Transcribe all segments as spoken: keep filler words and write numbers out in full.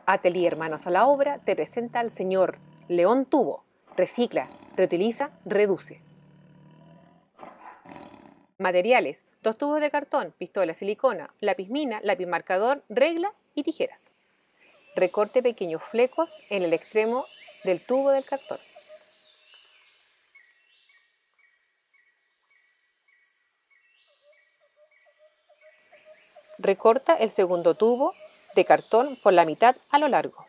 Atelier Manos a la Obra te presenta al señor León Tubo. Recicla, reutiliza, reduce. Materiales: dos tubos de cartón, pistola silicona, lápiz mina, lápiz marcador, regla y tijeras. Recorte pequeños flecos en el extremo del tubo del cartón. Recorta el segundo tubo de cartón por la mitad a lo largo.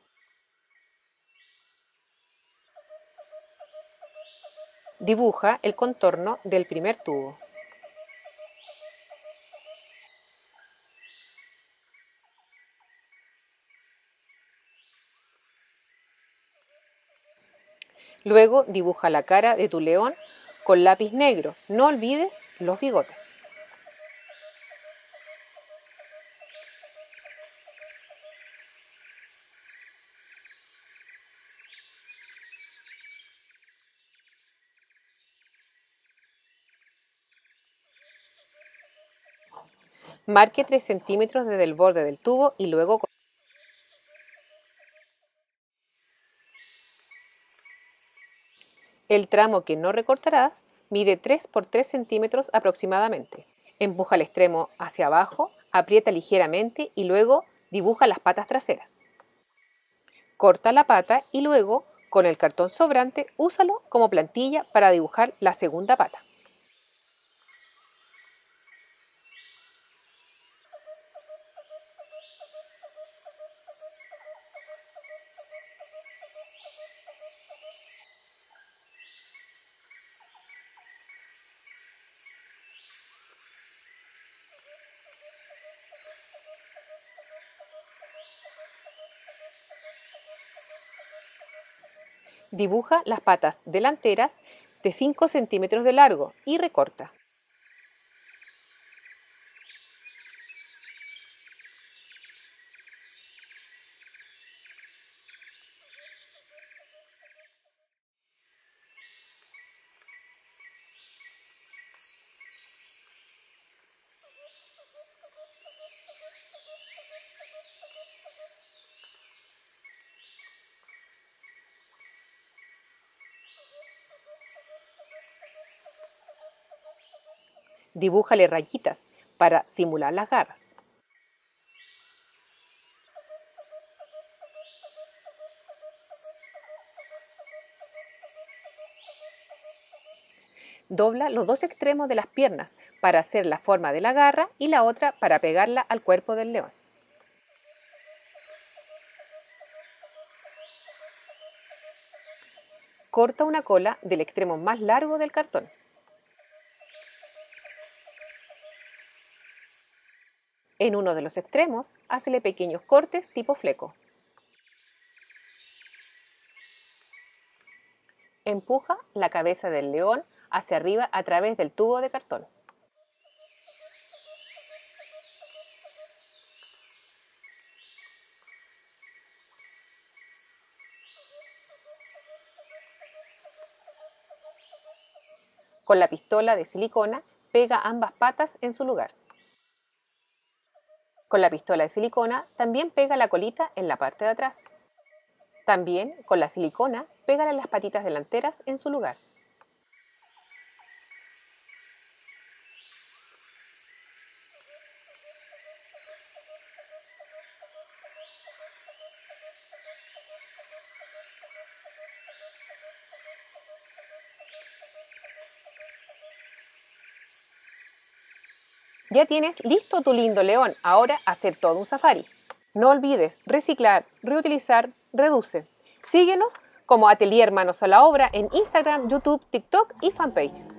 Dibuja el contorno del primer tubo. Luego dibuja la cara de tu león con lápiz negro. No olvides los bigotes. Marque tres centímetros desde el borde del tubo y luego el tramo que no recortarás mide tres por tres centímetros aproximadamente. Empuja el extremo hacia abajo, aprieta ligeramente y luego dibuja las patas traseras. Corta la pata y luego, con el cartón sobrante, úsalo como plantilla para dibujar la segunda pata. Dibuja las patas delanteras de cinco centímetros de largo y recorta. Dibújale rayitas para simular las garras. Dobla los dos extremos de las piernas para hacer la forma de la garra y la otra para pegarla al cuerpo del león. Corta una cola del extremo más largo del cartón. En uno de los extremos, hácele pequeños cortes tipo fleco. Empuja la cabeza del león hacia arriba a través del tubo de cartón. Con la pistola de silicona, pega ambas patas en su lugar. Con la pistola de silicona también pega la colita en la parte de atrás. También con la silicona pégale las patitas delanteras en su lugar. Ya tienes listo tu lindo león, ahora hacer todo un safari. No olvides reciclar, reutilizar, reduce. Síguenos como Atelier Manos a la Obra en Instagram, YouTube, TikTok y fanpage.